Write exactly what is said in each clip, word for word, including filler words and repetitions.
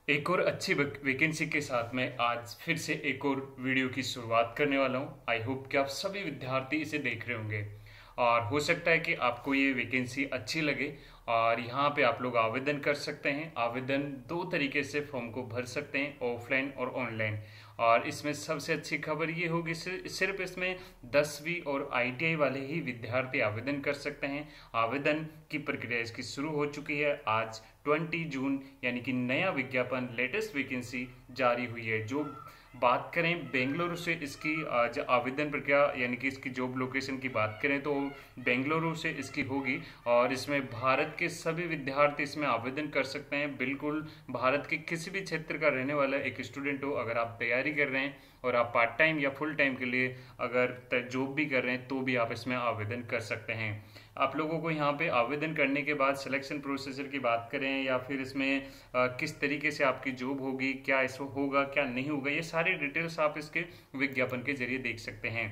एक और अच्छी वैकेंसी के साथ में आज फिर से एक और वीडियो की शुरुआत करने वाला हूं। आई होप कि आप सभी विद्यार्थी इसे देख रहे होंगे और हो सकता है कि आपको ये वैकेंसी अच्छी लगे। और यहाँ पे आप लोग आवेदन कर सकते हैं। आवेदन दो तरीके से फॉर्म को भर सकते हैं, ऑफलाइन और ऑनलाइन। और इसमें सबसे अच्छी खबर ये होगी सिर्फ इसमें दसवीं और आई टी आई वाले ही विद्यार्थी आवेदन कर सकते हैं। आवेदन की प्रक्रिया इसकी शुरू हो चुकी है। आज बीस जून यानी कि नया विज्ञापन लेटेस्ट वैकेंसी जारी हुई है। जो बात करें बेंगलुरु से इसकी आज आवेदन प्रक्रिया यानी कि इसकी जॉब लोकेशन की बात करें तो बेंगलुरु से इसकी होगी। और इसमें भारत के सभी विद्यार्थी इसमें आवेदन कर सकते हैं। बिल्कुल भारत के किसी भी क्षेत्र का रहने वाला एक स्टूडेंट हो, अगर आप तैयारी कर रहे हैं और आप पार्ट टाइम या फुल टाइम के लिए अगर जॉब भी कर रहे हैं तो भी आप इसमें आवेदन कर सकते हैं। आप लोगों को यहाँ पे आवेदन करने के बाद सिलेक्शन प्रोसीजर की बात करें या फिर इसमें आ, किस तरीके से आपकी जॉब होगी, क्या इसमें होगा क्या नहीं होगा, ये सारी डिटेल्स आप इसके विज्ञापन के जरिए देख सकते हैं।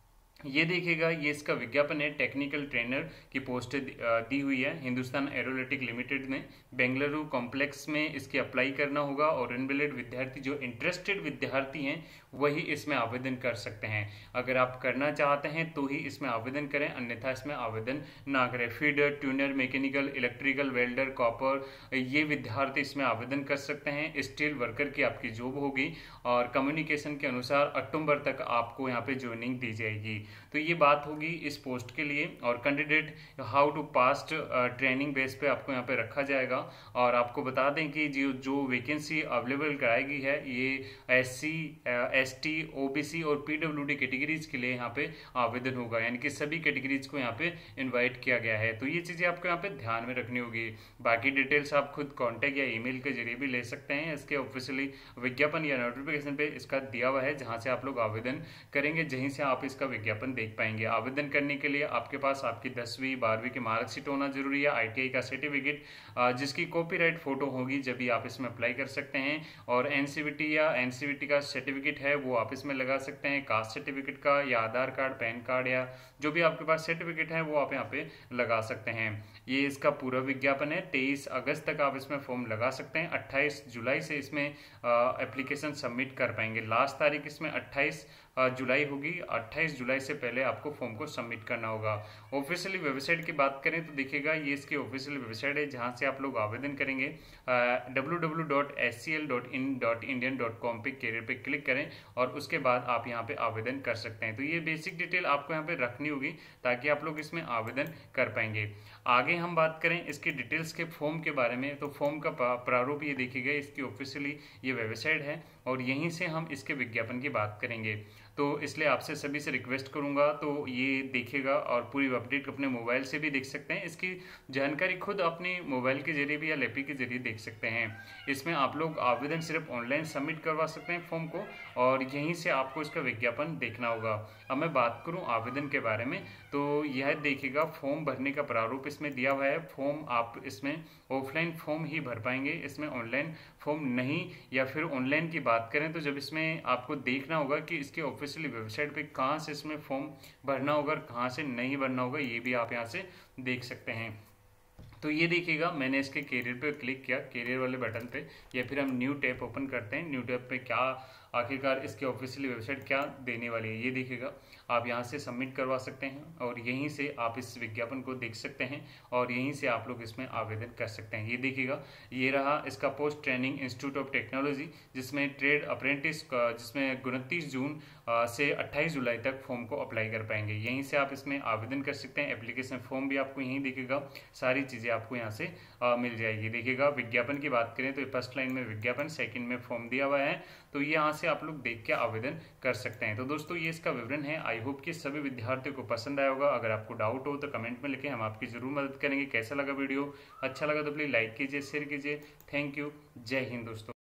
ये देखिएगा, ये इसका विज्ञापन है। टेक्निकल ट्रेनर की पोस्ट दी हुई है हिंदुस्तान एरोनॉटिक लिमिटेड में। बेंगलुरु कॉम्प्लेक्स में इसके अप्लाई करना होगा और इनवैलिड विद्यार्थी जो इंटरेस्टेड विद्यार्थी हैं वही इसमें आवेदन कर सकते हैं। अगर आप करना चाहते हैं तो ही इसमें आवेदन करें, अन्यथा इसमें आवेदन ना करें। Feeder, tuner, mechanical, electrical, welder, copper, ये विद्यार्थी इसमें आवेदन कर सकते हैं। स्टील वर्कर की आपकी जॉब होगी और कम्युनिकेशन के अनुसार अक्टूबर तक आपको यहाँ पे ज्वाइनिंग दी जाएगी। तो ये बात होगी इस पोस्ट के लिए। और candidate how to pass training base पे आपको यहाँ पे रखा जाएगा। और आपको बता दें कि जो जो वैकेंसी अवेलेबल कराई गई है ये S C, S T, O B C और पी डब्ल्यू डी कैटेगरीज के लिए यहाँ पे आवेदन होगा, यानी कि सभी कैटेगरीज को यहाँ पे इन्वाइट किया गया है। तो ये चीज़ें आपको यहाँ पे ध्यान में रखनी होगी। बाकी डिटेल्स आप खुद कॉन्टैक्ट या ईमेल के जरिए भी ले सकते हैं। इसके ऑफिशियली विज्ञापन या नोटिफिकेशन पे इसका दिया हुआ है, जहाँ से आप लोग आवेदन करेंगे, जहीं से आप इसका विज्ञापन देख पाएंगे। आवेदन करने के लिए आपके पास आपकी दसवीं बारहवीं की मार्कशीट होना जरूरी है, आई टी आई का सर्टिफिकेट जिसकी कॉपीराइट फोटो होगी, जब भी आप इसमें अप्लाई कर सकते हैं। और एन सी वी टी या एन सी वी टी का सर्टिफिकेट है वो आप इसमें लगा सकते हैं। कास्ट सर्टिफिकेट का या आधार कार्ड, पैन कार्ड या जो भी आपके पास सर्टिफिकेट है वो आप यहाँ पे लगा सकते हैं। ये इसका पूरा विज्ञापन है। तेईस अगस्त तक आप इसमें फॉर्म लगा सकते हैं। अट्ठाईस जुलाई से इसमें एप्लीकेशन सबमिट कर पाएंगे। लास्ट तारीख इसमें अट्ठाईस जुलाई होगी। अट्ठाईस जुलाई से पहले आपको फॉर्म को सबमिट करना होगा। ऑफिशियली वेबसाइट की बात करें तो देखिएगा, ये इसकी ऑफिशियल वेबसाइट है जहां से आप लोग आवेदन करेंगे। W W W dot S C L dot in dot Indian dot com पे कैरियर पे क्लिक करें और उसके बाद आप यहाँ पे आवेदन कर सकते हैं। तो ये बेसिक डिटेल आपको यहाँ पे रखनी होगी ताकि आप लोग इसमें आवेदन कर पाएंगे। आगे हम बात करें इसकी डिटेल्स के फॉर्म के बारे में, तो फॉर्म का प्रारूप ये देखिएगा, इसकी ऑफिशियली ये वेबसाइट है और यहीं से हम इसके विज्ञापन की बात करेंगे। तो इसलिए आपसे सभी से रिक्वेस्ट करूंगा तो ये देखिएगा और पूरी अपडेट अपने मोबाइल से भी देख सकते हैं। इसकी जानकारी खुद अपने मोबाइल के जरिए भी या लैपटॉप के जरिए देख सकते हैं। इसमें आप लोग आवेदन सिर्फ ऑनलाइन सबमिट करवा सकते हैं फॉर्म को और यहीं से आपको इसका विज्ञापन देखना होगा। अब मैं बात करूं आवेदन के बारे में, तो यह देखिएगा फॉर्म भरने का प्रारूप इसमें दिया हुआ है। फॉर्म आप इसमें ऑफलाइन फॉर्म ही भर पाएंगे, इसमें ऑनलाइन फॉर्म नहीं। या फिर ऑनलाइन की बात करें तो जब इसमें आपको देखना होगा कि इसके ऑफिशियली वेबसाइट पे कहाँ से इसमें फॉर्म भरना होगा और कहाँ से नहीं भरना होगा, ये भी आप यहाँ से देख सकते हैं। तो ये देखिएगा, मैंने इसके कैरियर पे क्लिक किया, कैरियर वाले बटन पे, या फिर हम न्यू टैब ओपन करते हैं। न्यू टैब पे क्या आखिरकार इसके ऑफिशियली वेबसाइट क्या देने वाली है, ये देखिएगा। आप यहाँ से सबमिट करवा सकते हैं और यहीं से आप इस विज्ञापन को देख सकते हैं और यहीं से आप लोग इसमें आवेदन कर सकते हैं। ये देखिएगा, ये रहा इसका post training institute of technology, जिसमें ट्रेड अप्रेंटिस, जिसमें उनतीस जून से अट्ठाईस जुलाई तक फॉर्म को अप्लाई कर पाएंगे। यहीं से आप इसमें आवेदन कर सकते हैं। एप्लीकेशन फॉर्म भी आपको यहीं दिखेगा, सारी चीज़ें आपको यहाँ से आ, मिल जाएगी। देखिएगा, विज्ञापन की बात करें तो फर्स्ट लाइन में विज्ञापन, सेकंड में फॉर्म दिया हुआ है। तो ये यहाँ से आप लोग देख के आवेदन कर सकते हैं। तो दोस्तों, ये इसका विवरण है। आई होप कि सभी विद्यार्थियों को पसंद आया होगा। अगर आपको डाउट हो तो कमेंट में लिखें, हम आपकी जरूर मदद करेंगे। कैसा लगा वीडियो? अच्छा लगा तो प्लीज लाइक कीजिए, शेयर कीजिए। Thank you. जय हिंद दोस्तों।